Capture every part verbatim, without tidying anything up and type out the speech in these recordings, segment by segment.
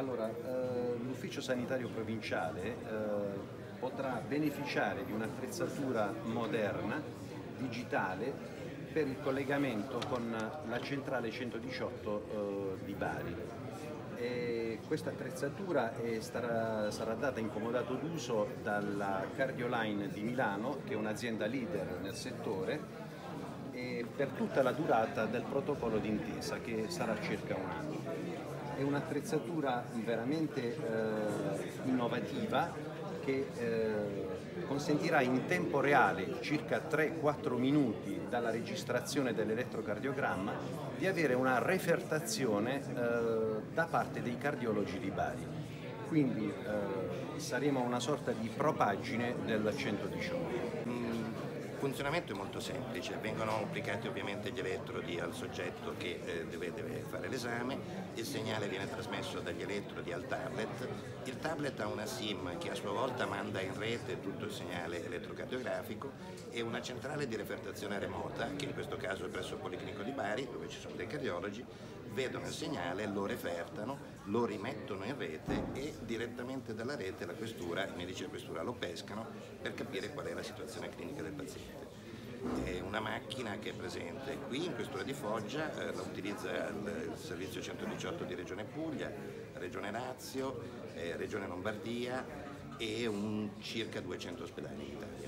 Allora, eh, l'ufficio sanitario provinciale eh, potrà beneficiare di un'attrezzatura moderna, digitale, per il collegamento con la centrale centodiciotto eh, di Bari. E questa attrezzatura è, starà, sarà data in comodato d'uso dalla Cardioline di Milano, che è un'azienda leader nel settore, e per tutta la durata del protocollo d'intesa, che sarà circa un anno. È un'attrezzatura veramente eh, innovativa che eh, consentirà in tempo reale, circa tre quattro minuti dalla registrazione dell'elettrocardiogramma, di avere una refertazione eh, da parte dei cardiologi di Bari. Quindi eh, saremo una sorta di propagine del centodiciotto. Il funzionamento è molto semplice, vengono applicati ovviamente gli elettrodi al soggetto che eh, deve, deve fare l'esame, il segnale viene trasmesso dagli elettrodi al tablet, il tablet ha una SIM che a sua volta manda in rete tutto il segnale elettrocardiografico e una centrale di refertazione remota, che in questo caso è presso il Policlinico di Bari, dove ci sono dei cardiologi, vedono il segnale, lo refertano, lo rimettono in rete e direttamente dalla rete la questura, i medici della questura lo pescano per capire qual è la situazione clinica del paziente. È una macchina che è presente qui in questura di Foggia, eh, la utilizza il, il servizio centodiciotto di Regione Puglia, Regione Lazio, eh, Regione Lombardia e un, circa duecento ospedali in Italia.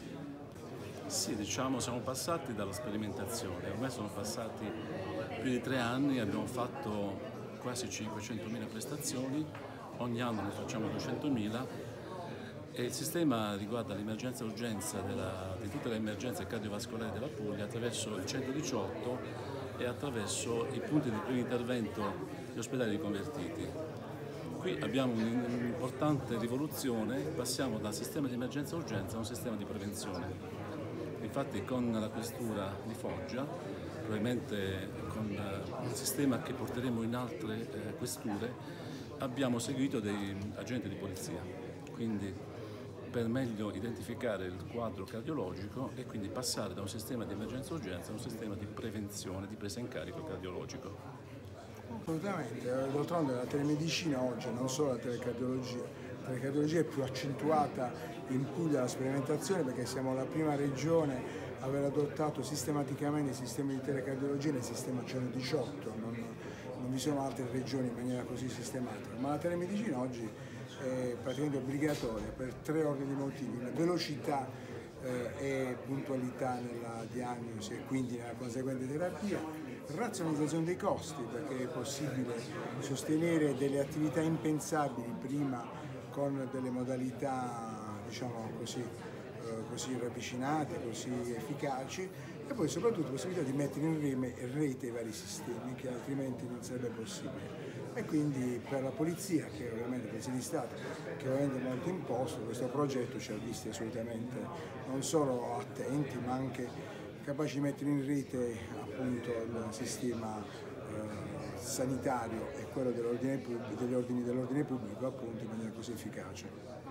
Sì, diciamo siamo passati dalla sperimentazione, ormai sono passati più di tre anni, abbiamo fatto quasi cinquecentomila prestazioni, ogni anno ne facciamo duecentomila e il sistema riguarda l'emergenza e urgenza della, di tutte le emergenze cardiovascolari della Puglia attraverso il centodiciotto e attraverso i punti di primo intervento degli ospedali riconvertiti. Qui abbiamo un'importante rivoluzione, passiamo dal sistema di emergenza e urgenza a un sistema di prevenzione. Infatti con la questura di Foggia, probabilmente con il sistema che porteremo in altre eh, questure, abbiamo seguito dei agenti di polizia, quindi per meglio identificare il quadro cardiologico e quindi passare da un sistema di emergenza e urgenza a un sistema di prevenzione, di presa in carico cardiologico. Assolutamente, d'altronde la telemedicina oggi, non solo la telecardiologia, la telecardiologia è più accentuata in Puglia la sperimentazione perché siamo la prima regione a aver adottato sistematicamente i sistemi di telecardiologia nel sistema centodiciotto, non, non vi sono altre regioni in maniera così sistematica, ma la telemedicina oggi è praticamente obbligatoria per tre ordini di motivi: la velocità eh, e puntualità nella diagnosi e quindi nella conseguente terapia, razionalizzazione dei costi perché è possibile sostenere delle attività impensabili prima con delle modalità diciamo così, eh, così ravvicinate, così efficaci, e poi soprattutto possibilità di mettere in rete i vari sistemi che altrimenti non sarebbe possibile. E quindi per la polizia, che ovviamente Polizia di Stato, che ovviamente è molto imposto, questo progetto ci ha visti assolutamente non solo attenti ma anche capaci di mettere in rete appunto il sistema eh, sanitario e quello dell'ordine pubblico, degli ordini dell'ordine pubblico appunto in maniera così efficace.